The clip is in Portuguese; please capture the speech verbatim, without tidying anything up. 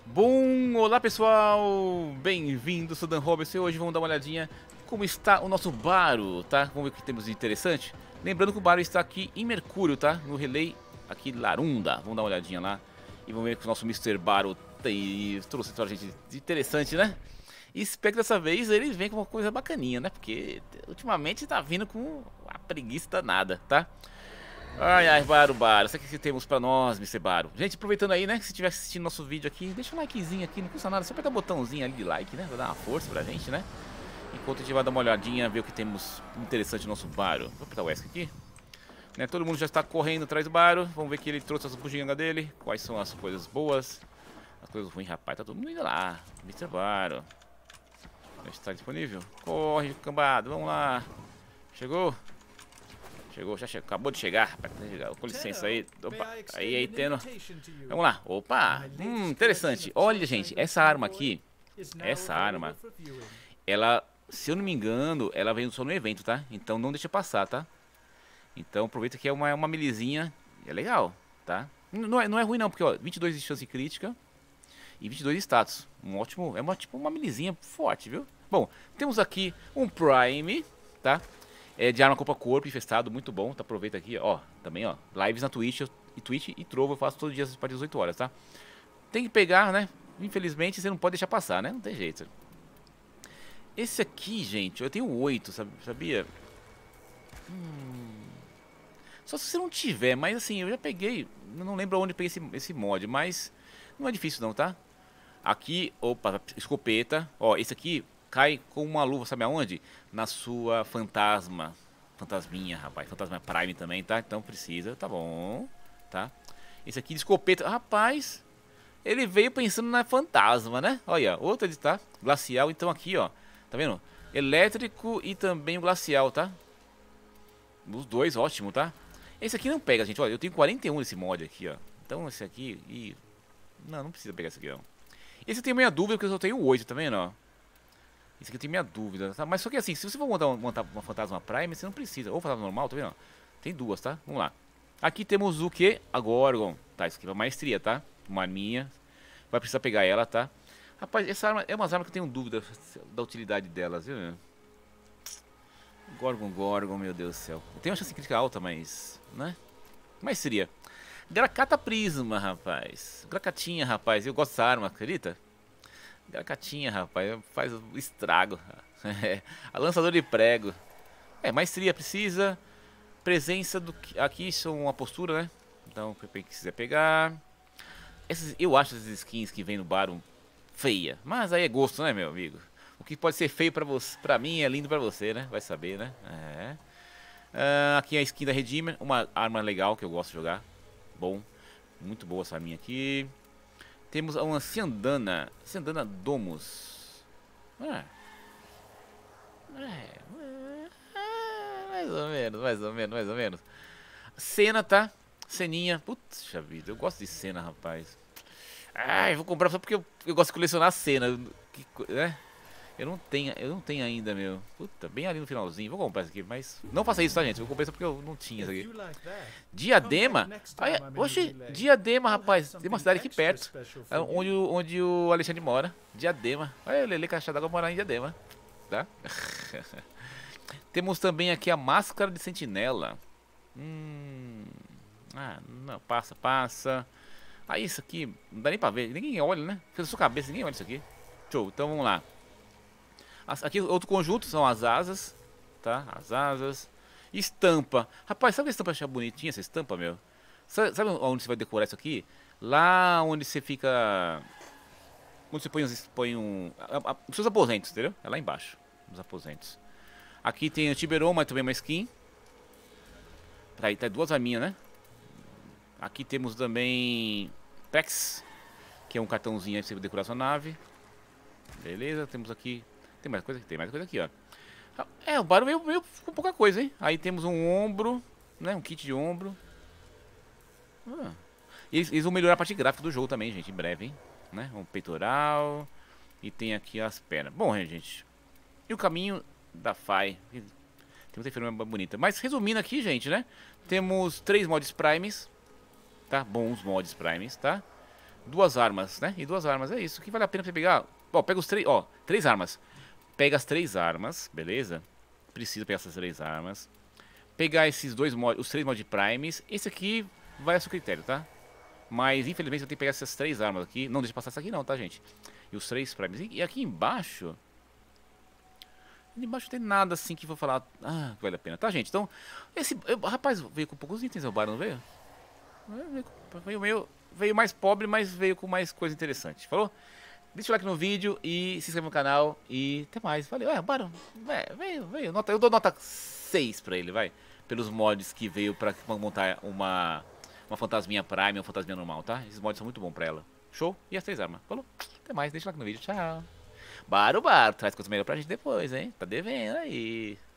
Bom, olá pessoal, bem-vindos, sou Dan Roberts e hoje vamos dar uma olhadinha como está o nosso Baro, tá? Vamos ver o que temos de interessante. Lembrando que o Baro está aqui em Mercúrio, tá? No Relay aqui Larunda, vamos dar uma olhadinha lá e vamos ver o que o nosso mister Baro tem, trouxe pra gente de interessante, né? E espero que dessa vez ele venha com uma coisa bacaninha, né? Porque ultimamente tá vindo com a preguiça danada, tá? Ai, ai, Baro, Baro, o que, que temos pra nós, mister Baro? Gente, aproveitando aí, né, que se estiver assistindo nosso vídeo aqui, deixa um likezinho aqui, não custa nada, só apertar o botãozinho ali de like, né, pra dar uma força pra gente, né? Enquanto a gente vai dar uma olhadinha, ver o que temos interessante no nosso Baro. Vou apertar o ESC aqui. Né, todo mundo já está correndo atrás do Baro, vamos ver que ele trouxe as bugigangas dele, quais são as coisas boas, as coisas ruins, rapaz, tá todo mundo indo lá, mister Baro. Já está disponível? Corre, cambado, vamos lá. Chegou? Chegou, já chegou, acabou de chegar, rapaz. Com licença aí. Opa, aí, aí, Teno. Vamos lá. Opa, hum, interessante. Olha, gente, essa arma aqui, essa arma, ela, se eu não me engano, ela veio só no evento, tá? Então não deixa passar, tá? Então aproveita que é uma, uma milizinha, é legal, tá? Não é, não é ruim não, porque ó, vinte e dois de chance crítica e vinte e dois de status. Um ótimo, é uma, tipo uma milizinha forte, viu? Bom, temos aqui um Prime, tá? É de arma corpo a corpo, infestado, muito bom, tá? Aproveita aqui, ó, também, ó, lives na Twitch, e Twitch e Trovo eu faço todos os dias a partir das dezoito horas, tá? Tem que pegar, né? Infelizmente você não pode deixar passar, né? Não tem jeito. Esse aqui, gente, eu tenho oito, sabia? Hum... Só se você não tiver, mas assim, eu já peguei, eu não lembro onde eu peguei esse, esse mod, mas não é difícil não, tá? Aqui, opa, escopeta, ó, esse aqui cai com uma luva, sabe aonde? Na sua fantasma. Fantasminha, rapaz. Fantasma Prime também, tá? Então precisa, tá bom. Tá? Esse aqui de escopeta. Rapaz, ele veio pensando na fantasma, né? Olha, outra de tá? Glacial. Então aqui, ó. Tá vendo? Elétrico e também o glacial, tá? Os dois, ótimo, tá? Esse aqui não pega, gente. Olha, eu tenho quarenta e um desse mod aqui, ó. Então esse aqui... E... Não, não precisa pegar esse aqui, não. Esse eu tenho minha dúvida porque eu só tenho oito, tá vendo, ó? Isso aqui eu tenho minha dúvida, tá? Mas só que assim, se você for montar, montar uma fantasma Prime, você não precisa. Ou fantasma normal, tá vendo? Tem duas, tá? Vamos lá. Aqui temos o que? A Gorgon. Tá, isso aqui é uma maestria, tá? Uma arminha. Vai precisar pegar ela, tá? Rapaz, essa arma é uma arma que eu tenho dúvida da utilidade delas, viu? Gorgon, Gorgon, meu Deus do céu. Eu tenho uma chance crítica alta, mas... né? Maestria. Gracata Prisma, rapaz. Gracatinha, rapaz. Eu gosto dessa arma, acredita? Gracatinha, rapaz, faz estrago. A lançador de prego. É, maestria precisa. Presença do aqui são uma postura, né? Então, quem quiser pegar. Essas, eu acho essas skins que vem no Baro feia, mas aí é gosto, né, meu amigo? O que pode ser feio pra você, para mim é lindo pra você, né? Vai saber, né? É. Uh, aqui é a skin da Redeemer, uma arma legal que eu gosto de jogar. Bom, muito boa essa arminha aqui. Temos uma Ciandana, Ciandana Domus. É. É, é, mais ou menos, mais ou menos, mais ou menos. Cena, tá? Ceninha. Puxa vida, eu gosto de cena, rapaz. Ah, eu vou comprar só porque eu, eu gosto de colecionar cena. Que, né? Eu não tenho, eu não tenho ainda, meu. Puta, bem ali no finalzinho. Vou comprar isso aqui, mas não faça isso, tá, gente? Eu comprei só porque eu não tinha isso aqui. Diadema? Ai, oxe, Diadema, rapaz. Tem uma cidade aqui perto, onde, onde o Alexandre mora. Diadema. Olha, o Lele Caixa d'Água morar em Diadema, tá? Temos também aqui a Máscara de Sentinela. Hum... Ah, não, passa, passa. Ah, isso aqui, não dá nem pra ver. Ninguém olha, né? Fez a sua cabeça, ninguém olha isso aqui. Show, então vamos lá. Aqui outro conjunto são as asas, tá? As asas. Estampa. Rapaz, sabe a estampa achar bonitinha essa estampa, meu? Sabe, sabe onde você vai decorar isso aqui? Lá onde você fica... Onde você põe, uns, põe um... A, a, os seus aposentos, entendeu? É lá embaixo, nos aposentos. Aqui tem o Tiberon, mas também uma skin. Aí tá duas arminhas, né? Aqui temos também... Pex, que é um cartãozinho aí pra você decorar sua nave. Beleza, temos aqui... Tem mais coisa aqui, tem mais coisa aqui, ó. É, o Baro veio, veio com pouca coisa, hein? Aí temos um ombro, né? Um kit de ombro. Ah. E eles, eles vão melhorar a parte gráfica do jogo também, gente, em breve, hein? Né? Um peitoral. E tem aqui as pernas. Bom, gente. E o caminho da Fai. Tem muita enfermeira bonita. Mas resumindo aqui, gente, né? Temos três mods primes. Tá? Bons mods primes, tá? duas armas, né? E duas armas, é isso. O que vale a pena pra você pegar? Ó, pega os três, ó, três armas. Pega as três armas, beleza? Precisa pegar essas três armas. Pegar esses dois mods, os três mod primes. Esse aqui vai a seu critério, tá? Mas infelizmente eu tenho que pegar essas três armas aqui. Não deixa passar essa aqui não, tá, gente? E os três primes. E aqui embaixo... Ali embaixo não tem nada assim que vou falar... Ah, que vale a pena, tá, gente? Então, esse... Eu, rapaz, veio com poucos itens o bar, não veio? Veio, veio meio... Veio mais pobre, mas veio com mais coisa interessante. Falou? Deixa o like no vídeo e se inscreve no canal. E até mais. Valeu. É, Barão, é, veio, veio. Nota, eu dou nota seis pra ele, vai. Pelos mods que veio pra montar uma, uma fantasminha Prime, uma fantasminha normal, tá? Esses mods são muito bons pra ela. Show? E as três armas. Falou? Até mais. Deixa o like no vídeo. Tchau. Baro, Baro. Traz coisa melhor pra gente depois, hein? Tá devendo aí.